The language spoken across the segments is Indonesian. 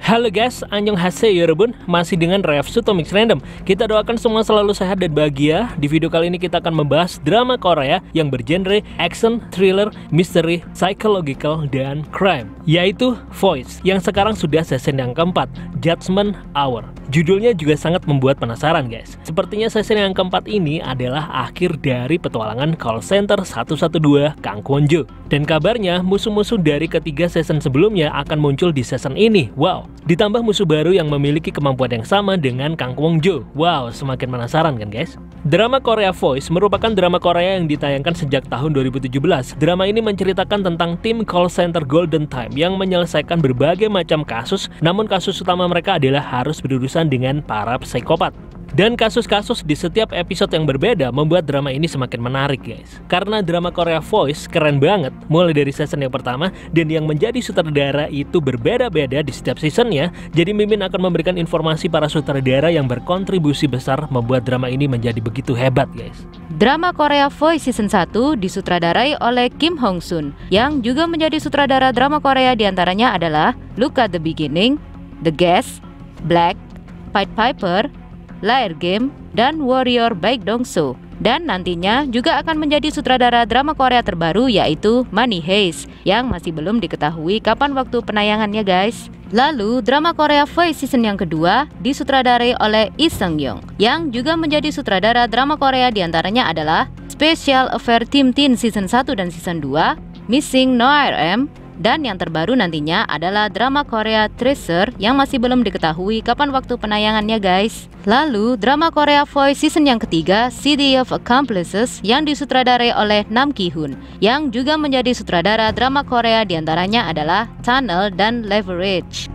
Halo guys, annyeonghaseyo yorobun, masih dengan Revsuto Mix Random. Kita doakan semua selalu sehat dan bahagia. Di video kali ini kita akan membahas drama Korea yang bergenre action, thriller, mystery, psychological, dan crime, yaitu Voice, yang sekarang sudah season yang keempat, Judgment Hour. Judulnya juga sangat membuat penasaran guys. Sepertinya season yang keempat ini adalah akhir dari petualangan call center 112 Kang Kwon Jo. Dan kabarnya musuh-musuh dari ketiga season sebelumnya akan muncul di season ini. Wow, ditambah musuh baru yang memiliki kemampuan yang sama dengan Kang Kwon Jo. Wow, semakin penasaran kan guys? Drama Korea Voice merupakan drama Korea yang ditayangkan sejak tahun 2017. Drama ini menceritakan tentang tim call center Golden Time yang menyelesaikan berbagai macam kasus, namun kasus utama mereka adalah harus berurusan dengan para psikopat. Dan kasus-kasus di setiap episode yang berbeda membuat drama ini semakin menarik guys. Karena drama Korea Voice keren banget, mulai dari season yang pertama, dan yang menjadi sutradara itu berbeda-beda di setiap seasonnya. Jadi Mimin akan memberikan informasi para sutradara yang berkontribusi besar membuat drama ini menjadi begitu hebat guys. Drama Korea Voice Season 1 disutradarai oleh Kim Hong Sun, yang juga menjadi sutradara drama Korea diantaranya adalah Look at the Beginning, The Guest, Black, Pied Piper, Liar Game, dan Warrior Baek Dong-soo. Dan nantinya juga akan menjadi sutradara drama Korea terbaru yaitu Money Heist, yang masih belum diketahui kapan waktu penayangannya guys. Lalu drama Korea Voice season yang kedua disutradarai oleh Lee Seung-young, yang juga menjadi sutradara drama Korea diantaranya adalah Special Affair Team Teen season 1 dan season 2, Missing No RM, dan yang terbaru nantinya adalah drama Korea Treasure yang masih belum diketahui kapan waktu penayangannya guys. Lalu drama Korea Voice season yang ketiga, City of Accomplices, yang disutradarai oleh Nam Ki-hoon, yang juga menjadi sutradara drama Korea diantaranya adalah Tunnel dan Leverage.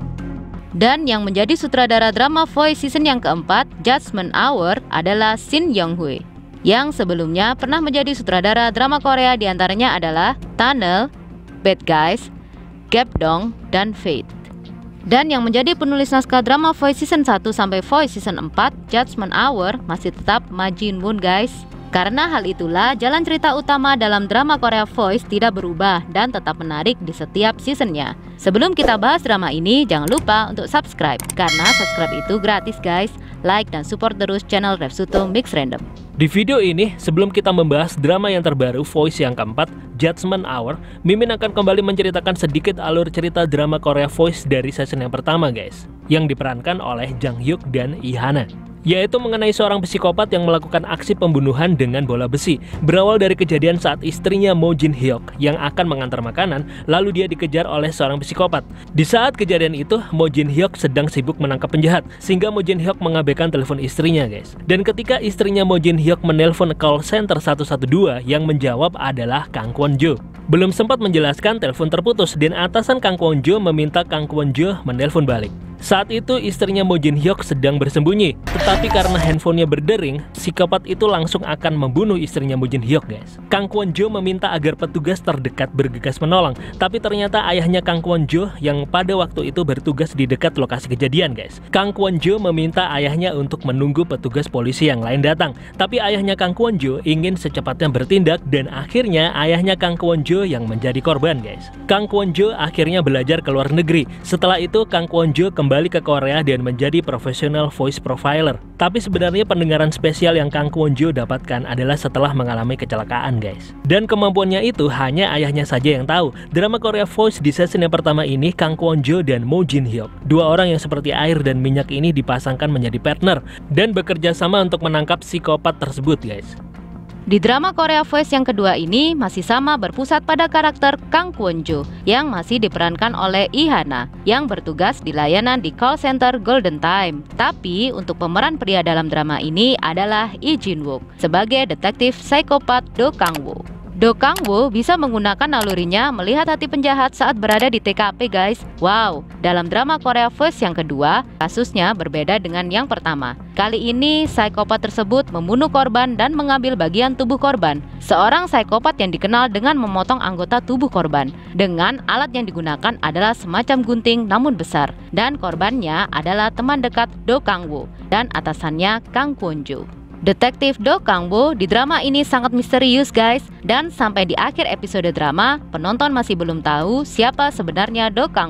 Dan yang menjadi sutradara drama Voice season yang keempat, Judgment Hour, adalah Shin Young-hui, yang sebelumnya pernah menjadi sutradara drama Korea diantaranya adalah Tunnel, Bad Guys, Gapdong, dan Fate. Dan yang menjadi penulis naskah drama Voice season 1 sampai Voice season 4, Judgment Hour, masih tetap Ma Jin-woon guys. Karena hal itulah jalan cerita utama dalam drama Korea Voice tidak berubah dan tetap menarik di setiap seasonnya. Sebelum kita bahas drama ini, jangan lupa untuk subscribe, karena subscribe itu gratis guys. Like dan support terus channel Revsuto Mix Random. Di video ini, sebelum kita membahas drama yang terbaru Voice yang keempat, Judgment Hour, Mimin akan kembali menceritakan sedikit alur cerita drama Korea Voice dari season yang pertama guys, yang diperankan oleh Jang Hyuk dan Lee Hana, yaitu mengenai seorang psikopat yang melakukan aksi pembunuhan dengan bola besi. Berawal dari kejadian saat istrinya Mo Jin Hyuk yang akan mengantar makanan, lalu dia dikejar oleh seorang psikopat. Di saat kejadian itu, Mo Jin Hyuk sedang sibuk menangkap penjahat, sehingga Mo Jin Hyuk mengabaikan telepon istrinya guys. Dan ketika istrinya Mo Jin Hyuk menelpon call center 112, yang menjawab adalah Kang Kwon Jo. Belum sempat menjelaskan, telepon terputus dan atasan Kang Kwon Jo meminta Kang Kwon Jo menelpon balik. Saat itu istrinya Mo Jin Hyuk sedang bersembunyi, tetapi karena handphonenya berdering, psikopat itu langsung akan membunuh istrinya Mo Jin Hyuk guys. Kang Kwon Jo meminta agar petugas terdekat bergegas menolong, tapi ternyata ayahnya Kang Kwon Jo yang pada waktu itu bertugas di dekat lokasi kejadian guys. Kang Kwon Jo meminta ayahnya untuk menunggu petugas polisi yang lain datang, tapi ayahnya Kang Kwon Jo ingin secepatnya bertindak dan akhirnya ayahnya Kang Kwon Jo yang menjadi korban guys. Kang Kwon Jo akhirnya belajar ke luar negeri. Setelah itu Kang Kwon Jo kembali ke Korea dan menjadi profesional voice profiler. Tapi sebenarnya pendengaran spesial yang Kang Kwon Jo dapatkan adalah setelah mengalami kecelakaan guys. Dan kemampuannya itu hanya ayahnya saja yang tahu. Drama Korea Voice di season yang pertama ini, Kang Kwon Jo dan Mo Jin Hyuk, dua orang yang seperti air dan minyak ini dipasangkan menjadi partner dan bekerja sama untuk menangkap psikopat tersebut guys. Di drama Korea Voice yang kedua ini masih sama berpusat pada karakter Kang Kwon Jo yang masih diperankan oleh Lee Hana yang bertugas di layanan di call center Golden Time. Tapi untuk pemeran pria dalam drama ini adalah Lee Jin-wook sebagai detektif psikopat Do Kang-woo. Do Kang-woo bisa menggunakan nalurinya melihat hati penjahat saat berada di TKP guys. Wow, dalam drama Korea Voice yang kedua, kasusnya berbeda dengan yang pertama. Kali ini, psikopat tersebut membunuh korban dan mengambil bagian tubuh korban. Seorang psikopat yang dikenal dengan memotong anggota tubuh korban. Dengan alat yang digunakan adalah semacam gunting namun besar. Dan korbannya adalah teman dekat Do Kang-woo dan atasannya Kang Kwon Jo. Detektif Do Kang-woo di drama ini sangat misterius guys, dan sampai di akhir episode drama, penonton masih belum tahu siapa sebenarnya Do Kang-woo.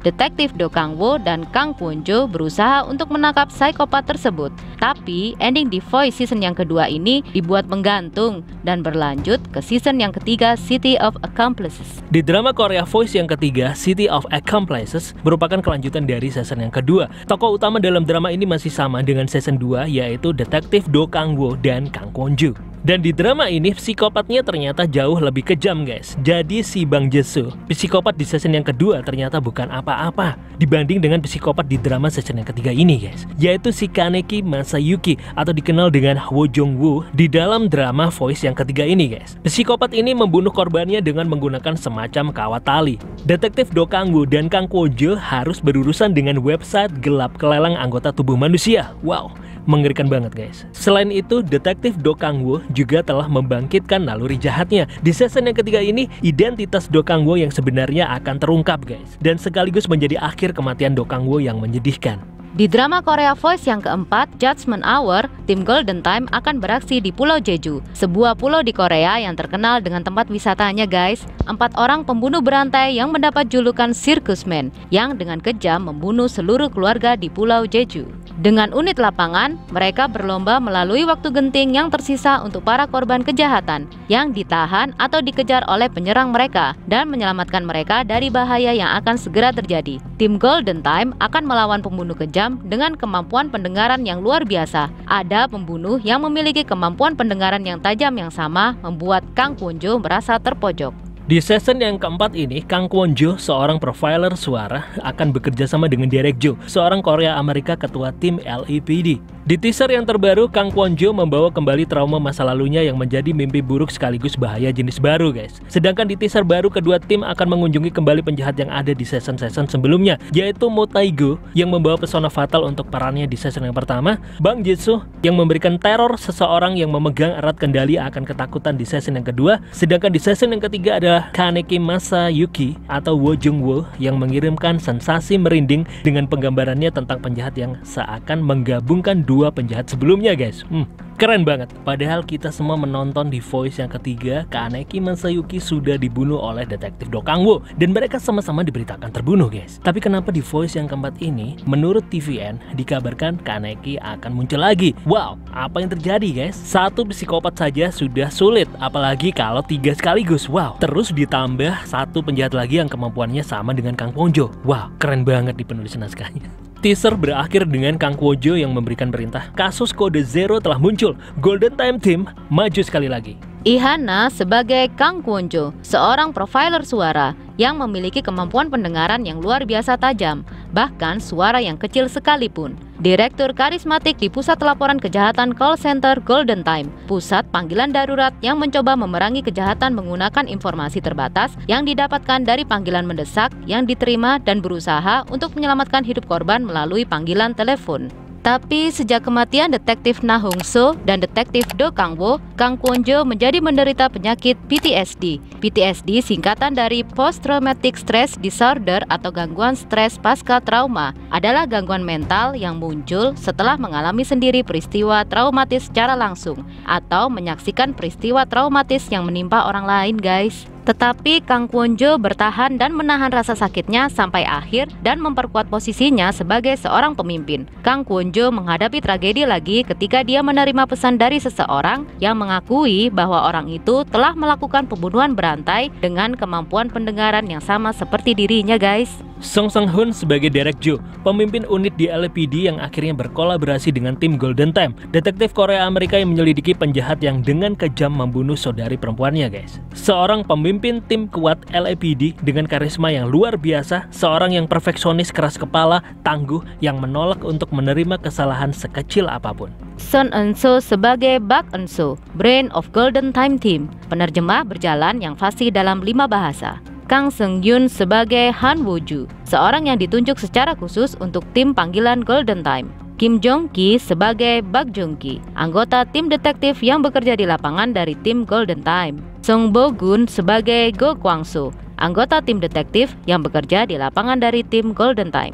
Detektif Do Kang-woo dan Kang Kwon-jo berusaha untuk menangkap psikopat tersebut. Tapi ending The Voice season yang kedua ini dibuat menggantung dan berlanjut ke season yang ketiga, City of Accomplices. Di drama Korea Voice yang ketiga, City of Accomplices merupakan kelanjutan dari season yang kedua. Tokoh utama dalam drama ini masih sama dengan season 2, yaitu Detektif Do Kang-woo dan Kang Kwon-jo. Dan di drama ini psikopatnya ternyata jauh lebih kejam guys. Jadi si Bang Jae-soo, psikopat di season yang kedua ternyata bukan apa-apa dibanding dengan psikopat di drama season yang ketiga ini guys, yaitu si Kaneki Masayuki atau dikenal dengan Wo Jong-woo di dalam drama Voice yang ketiga ini guys. Psikopat ini membunuh korbannya dengan menggunakan semacam kawat tali. Detektif Do Kang-woo dan Kang Kwon-jo harus berurusan dengan website gelap kelelang anggota tubuh manusia. Wow, mengerikan banget guys. Selain itu, Detektif Do Kang-woo juga telah membangkitkan naluri jahatnya. Di season yang ketiga ini, identitas Do Kang-woo yang sebenarnya akan terungkap guys, dan sekaligus menjadi akhir kematian Do Kang-woo yang menyedihkan. Di drama Korea Voice yang keempat, Judgment Hour, tim Golden Time akan beraksi di Pulau Jeju, sebuah pulau di Korea yang terkenal dengan tempat wisatanya guys. 4 orang pembunuh berantai yang mendapat julukan Circus Man yang dengan kejam membunuh seluruh keluarga di Pulau Jeju. Dengan unit lapangan, mereka berlomba melalui waktu genting yang tersisa untuk para korban kejahatan yang ditahan atau dikejar oleh penyerang mereka dan menyelamatkan mereka dari bahaya yang akan segera terjadi. Tim Golden Time akan melawan pembunuh kejam dengan kemampuan pendengaran yang luar biasa. Ada pembunuh yang memiliki kemampuan pendengaran yang tajam yang sama, membuat Kang Kwon-jo merasa terpojok. Di season yang keempat ini, Kang Kwon-jo, seorang profiler suara, akan bekerja sama dengan Derek Jo, seorang Korea Amerika ketua tim LAPD. Di teaser yang terbaru, Kang Kwon-jo membawa kembali trauma masa lalunya yang menjadi mimpi buruk sekaligus bahaya jenis baru guys. Sedangkan di teaser baru, kedua tim akan mengunjungi kembali penjahat yang ada di season-season sebelumnya, yaitu Mo Tae-go yang membawa pesona fatal untuk perannya di season yang pertama, Bang Jae-soo yang memberikan teror seseorang yang memegang erat kendali akan ketakutan di season yang kedua, sedangkan di season yang ketiga ada Kaneki Masayuki atau Wo Jong-woo yang mengirimkan sensasi merinding dengan penggambarannya tentang penjahat yang seakan menggabungkan dua penjahat sebelumnya guys. Keren banget. Padahal kita semua menonton di Voice yang ketiga, Kaneki Masayuki sudah dibunuh oleh Detektif Do Kang-woo dan mereka sama-sama diberitakan terbunuh guys. Tapi kenapa di Voice yang keempat ini, menurut TVN dikabarkan Kaneki akan muncul lagi? Wow, apa yang terjadi guys? Satu psikopat saja sudah sulit, apalagi kalau 3 sekaligus. Wow, terus ditambah satu penjahat lagi yang kemampuannya sama dengan Kang Kwon-jo. Wow, keren banget di penulis naskahnya. Teaser berakhir dengan Kang Kwon-jo yang memberikan perintah. Kasus kode Zero telah muncul. Golden Time Team maju sekali lagi. Ihana sebagai Kang Kwon-jo, seorang profiler suara yang memiliki kemampuan pendengaran yang luar biasa tajam, bahkan suara yang kecil sekalipun. Direktur karismatik di Pusat Laporan Kejahatan Call Center Golden Time, pusat panggilan darurat yang mencoba memerangi kejahatan menggunakan informasi terbatas yang didapatkan dari panggilan mendesak yang diterima dan berusaha untuk menyelamatkan hidup korban melalui panggilan telepon. Tapi sejak kematian Detektif Na Hong-soo dan Detektif Do Kang-woo, Kang Kwon-jo menjadi menderita penyakit PTSD. PTSD singkatan dari Post Traumatic Stress Disorder atau gangguan stres pasca trauma, adalah gangguan mental yang muncul setelah mengalami sendiri peristiwa traumatis secara langsung atau menyaksikan peristiwa traumatis yang menimpa orang lain guys. Tetapi Kang Kwon-jo bertahan dan menahan rasa sakitnya sampai akhir dan memperkuat posisinya sebagai seorang pemimpin. Kang Kwon-jo menghadapi tragedi lagi ketika dia menerima pesan dari seseorang yang mengakui bahwa orang itu telah melakukan pembunuhan berantai dengan kemampuan pendengaran yang sama seperti dirinya guys. Song Sang-hun sebagai Derek Jo, pemimpin unit di LAPD yang akhirnya berkolaborasi dengan tim Golden Time, detektif Korea Amerika yang menyelidiki penjahat yang dengan kejam membunuh saudari perempuannya guys. Seorang pemimpin tim kuat LAPD dengan karisma yang luar biasa, seorang yang perfeksionis keras kepala, tangguh, yang menolak untuk menerima kesalahan sekecil apapun. Son Eun-soo sebagai Bak Eun-soo, Brain of Golden Time Team, penerjemah berjalan yang fasih dalam 5 bahasa. Kang Seung-yoon sebagai Han Woo-ju, seorang yang ditunjuk secara khusus untuk tim panggilan Golden Time. Kim Jong-ki sebagai Bak Jong-ki, anggota tim detektif yang bekerja di lapangan dari tim Golden Time. Song Bo-gun sebagai Go Kwang-soo, anggota tim detektif yang bekerja di lapangan dari tim Golden Time.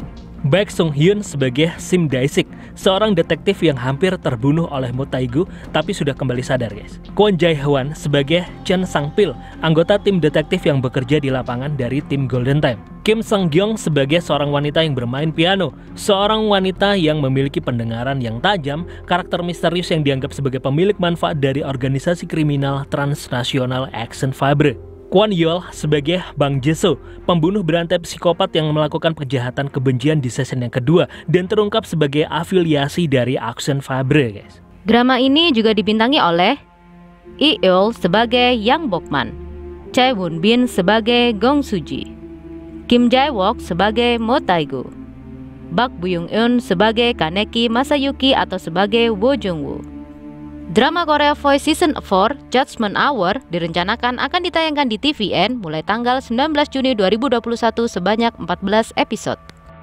Baek Sung Hyun sebagai Sim Dae-sik, seorang detektif yang hampir terbunuh oleh Mo Tae-gu tapi sudah kembali sadar, guys. Kwon Jae-hwan sebagai Chen Sang-pil, anggota tim detektif yang bekerja di lapangan dari tim Golden Time. Kim Seung-gyong sebagai seorang wanita yang bermain piano, seorang wanita yang memiliki pendengaran yang tajam, karakter misterius yang dianggap sebagai pemilik manfaat dari organisasi kriminal transnasional Action Fabre. Kwon Yeol sebagai Bang Jae-soo, pembunuh berantai psikopat yang melakukan kejahatan kebencian di season yang kedua dan terungkap sebagai afiliasi dari Action Fabre, guys. Drama ini juga dibintangi oleh Lee Eul sebagai Yang Bokman, Chae Woon Bin sebagai Gong Soo-ji, Kim Jae-wook sebagai Mo Tae-gu, Bak Byung-eun sebagai Kaneki Masayuki atau sebagai Wo Jung-woo. Drama Korea Voice Season 4 Judgment Hour direncanakan akan ditayangkan di TVN mulai tanggal 19 Juni 2021 sebanyak 14 episode.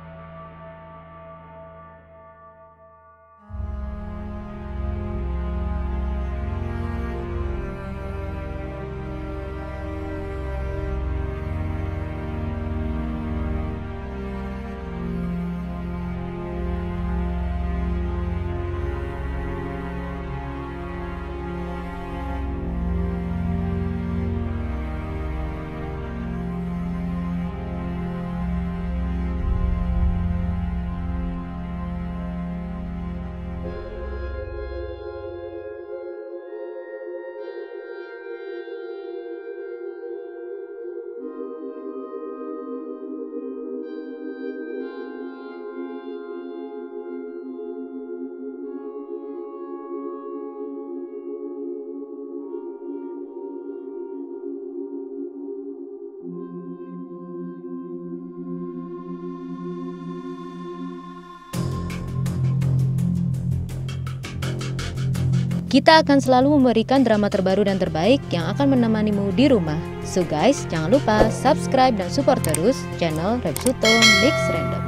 Kita akan selalu memberikan drama terbaru dan terbaik yang akan menemanimu di rumah. So guys, jangan lupa subscribe dan support terus channel Repsuto Mix Random.